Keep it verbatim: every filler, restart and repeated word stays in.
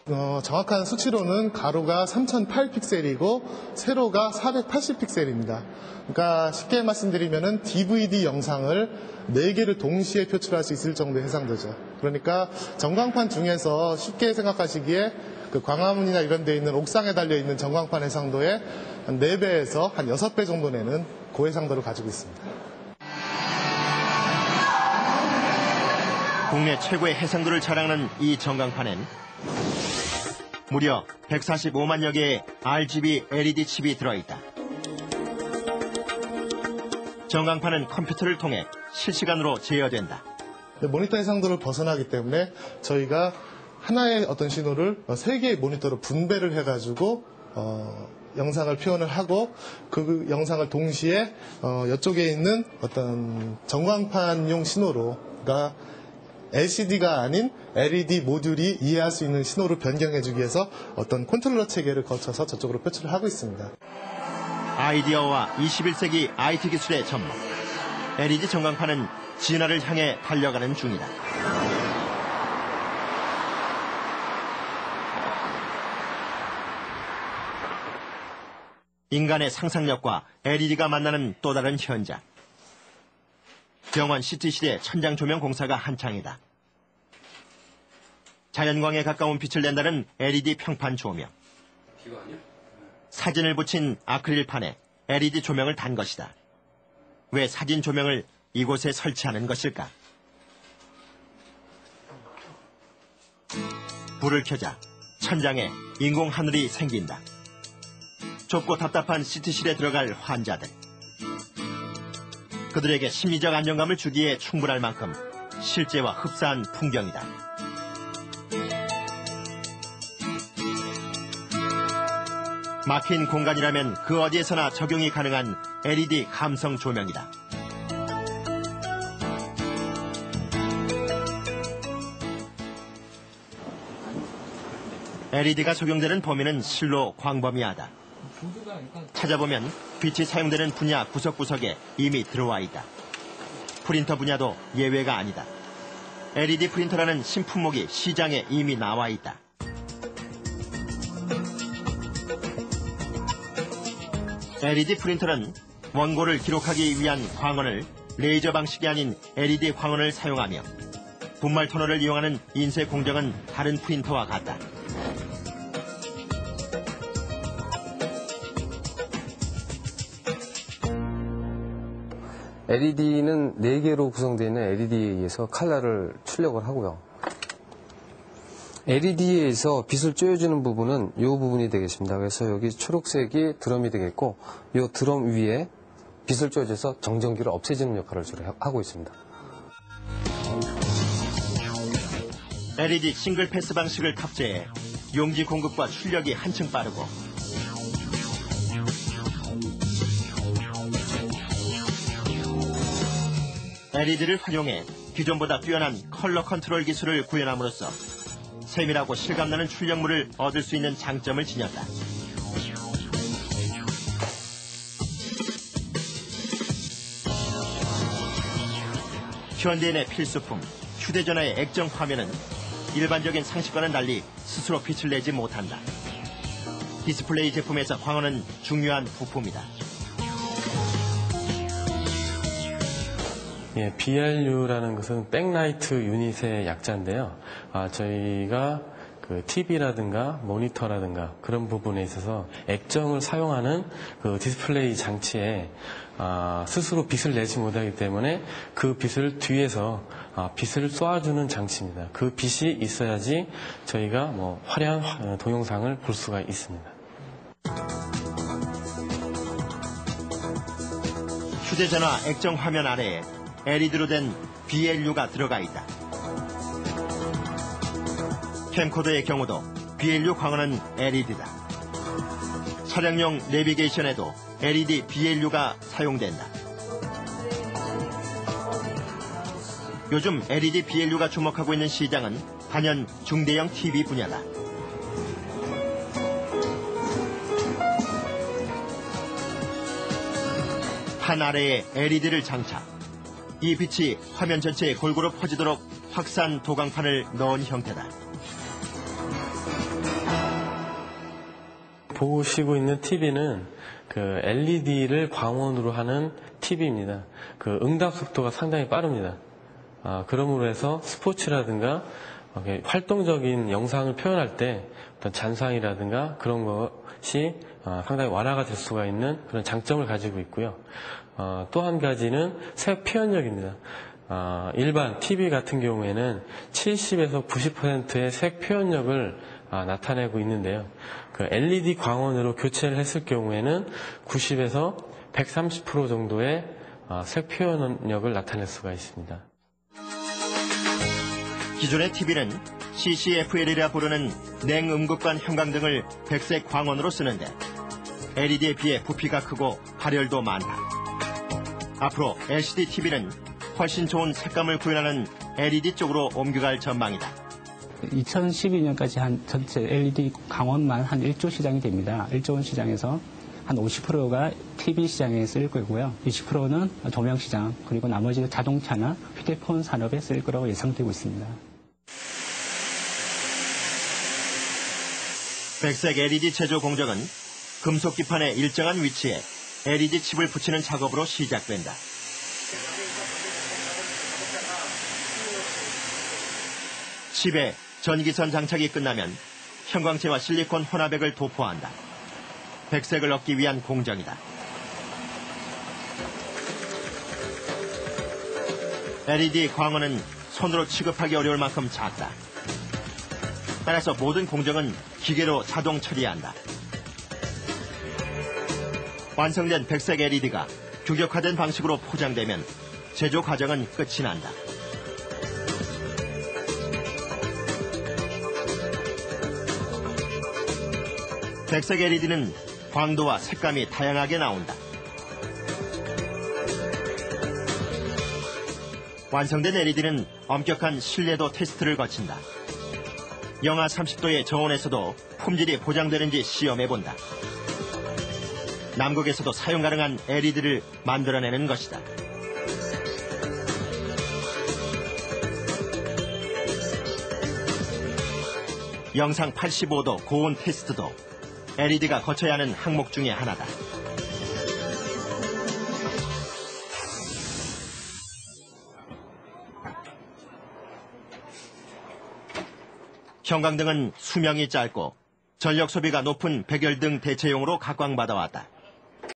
어, 정확한 수치로는 가로가 삼천팔 픽셀이고 세로가 사백팔십 픽셀입니다. 그러니까 쉽게 말씀드리면은 디브이디 영상을 네 개를 동시에 표출할 수 있을 정도의 해상도죠. 그러니까 전광판 중에서 쉽게 생각하시기에 그 광화문이나 이런 데 있는 옥상에 달려있는 전광판 해상도의 한 네 배에서 한 여섯 배 정도 내는 고해상도를 가지고 있습니다. 국내 최고의 해상도를 자랑하는 이 전광판엔 무려 백사십오만여 개의 알지비 엘이디 칩이 들어있다. 전광판은 컴퓨터를 통해 실시간으로 제어된다. 모니터 해상도를 벗어나기 때문에 저희가 하나의 어떤 신호를 세 개의 모니터로 분배를 해가지고 어, 영상을 표현을 하고 그 영상을 동시에 어, 이쪽에 있는 어떤 전광판용 신호로, 그러니까 엘시디가 아닌 엘이디 모듈이 이해할 수 있는 신호로 변경해주기 위해서 어떤 컨트롤러 체계를 거쳐서 저쪽으로 표출을 하고 있습니다. 아이디어와 이십일 세기 아이티 기술의 접목. 엘이디 전광판은 진화를 향해 달려가는 중이다. 인간의 상상력과 엘이디가 만나는 또 다른 현장. 병원 씨티실의 천장 조명 공사가 한창이다. 자연광에 가까운 빛을 낸다는 엘이디 평판 조명. 사진을 붙인 아크릴판에 엘이디 조명을 단 것이다. 왜 사진 조명을 이곳에 설치하는 것일까? 불을 켜자 천장에 인공 하늘이 생긴다. 좁고 답답한 씨티실에 들어갈 환자들. 그들에게 심리적 안정감을 주기에 충분할 만큼 실제와 흡사한 풍경이다. 막힌 공간이라면 그 어디에서나 적용이 가능한 엘이디 감성 조명이다. 엘이디가 적용되는 범위는 실로 광범위하다. 찾아보면 빛이 사용되는 분야 구석구석에 이미 들어와 있다. 프린터 분야도 예외가 아니다. 엘이디 프린터라는 신품목이 시장에 이미 나와 있다. 엘이디 프린터는 원고를 기록하기 위한 광원을 레이저 방식이 아닌 엘이디 광원을 사용하며 분말 토너를 이용하는 인쇄 공정은 다른 프린터와 같다. 엘이디는 네 개로 구성되어 있는 엘이디에 의해서 컬러를 출력을 하고요. 엘이디에서 빛을 쬐어주는 부분은 이 부분이 되겠습니다. 그래서 여기 초록색이 드럼이 되겠고, 이 드럼 위에 빛을 쬐어줘서 정전기를 없애주는 역할을 주로 하고 있습니다. 엘이디 싱글 패스 방식을 탑재해 용지 공급과 출력이 한층 빠르고 엘이디를 활용해 기존보다 뛰어난 컬러 컨트롤 기술을 구현함으로써 세밀하고 실감나는 출력물을 얻을 수 있는 장점을 지녔다. 현대인의 필수품, 휴대전화의 액정 화면은 일반적인 상식과는 달리 스스로 빛을 내지 못한다. 디스플레이 제품에서 광원은 중요한 부품이다. 예, 비알유라는 것은 백라이트 유닛의 약자인데요. 아, 저희가 그 티비라든가 모니터라든가 그런 부분에 있어서 액정을 사용하는 그 디스플레이 장치에 아, 스스로 빛을 내지 못하기 때문에 그 빛을 뒤에서 아, 빛을 쏘아주는 장치입니다. 그 빛이 있어야지 저희가 뭐 화려한 동영상을 볼 수가 있습니다. 휴대전화 액정 화면 아래에 엘이디로 된 비엘유가 들어가 있다. 캠코더의 경우도 비엘유 광원은 엘이디다. 차량용 내비게이션에도 엘이디 비엘유가 사용된다. 요즘 엘이디 비엘유가 주목하고 있는 시장은 단연 중대형 티비 분야다. 판 아래에 엘이디를 장착. 이 빛이 화면 전체에 골고루 퍼지도록 확산 도광판을 넣은 형태다. 보시고 있는 티비는 그 엘이디를 광원으로 하는 티비입니다. 그 응답 속도가 상당히 빠릅니다. 아, 그러므로 해서 스포츠라든가 활동적인 영상을 표현할 때 어떤 잔상이라든가 그런 것이 상당히 완화가 될 수가 있는 그런 장점을 가지고 있고요. 어, 또 한 가지는 색 표현력입니다. 어, 일반 티비 같은 경우에는 칠십에서 구십 퍼센트의 색 표현력을 아, 나타내고 있는데요. 그 엘이디 광원으로 교체를 했을 경우에는 구십에서 백삼십 퍼센트 정도의 아, 색 표현력을 나타낼 수가 있습니다. 기존의 티비는 씨씨에프엘이라 부르는 냉음극관 형광등을 백색 광원으로 쓰는데 엘이디에 비해 부피가 크고 발열도 많다. 앞으로 엘시디 티비는 훨씬 좋은 색감을 구현하는 엘이디 쪽으로 옮겨갈 전망이다. 이천십이 년까지 한 전체 엘이디 광원만 한 일조 시장이 됩니다. 일조 원 시장에서 한 오십 퍼센트가 티비 시장에 쓰일 거고요. 이십 퍼센트는 조명 시장, 그리고 나머지 자동차나 휴대폰 산업에 쓰일 거라고 예상되고 있습니다. 백색 엘이디 제조 공정은 금속 기판의 일정한 위치에 엘이디 칩을 붙이는 작업으로 시작된다. 칩에 전기선 장착이 끝나면 형광체와 실리콘 혼합액을 도포한다. 백색을 얻기 위한 공정이다. 엘이디 광원은 손으로 취급하기 어려울 만큼 작다. 따라서 모든 공정은 기계로 자동 처리한다. 완성된 백색 엘이디가 규격화된 방식으로 포장되면 제조 과정은 끝이 난다. 백색 엘이디는 광도와 색감이 다양하게 나온다. 완성된 엘이디는 엄격한 신뢰도 테스트를 거친다. 영하 삼십 도의 저온에서도 품질이 보장되는지 시험해본다. 남극에서도 사용 가능한 엘이디를 만들어내는 것이다. 영상 팔십오 도 고온 테스트도 엘이디가 거쳐야 하는 항목 중에 하나다. 형광등은 수명이 짧고 전력 소비가 높은 백열등 대체용으로 각광받아왔다.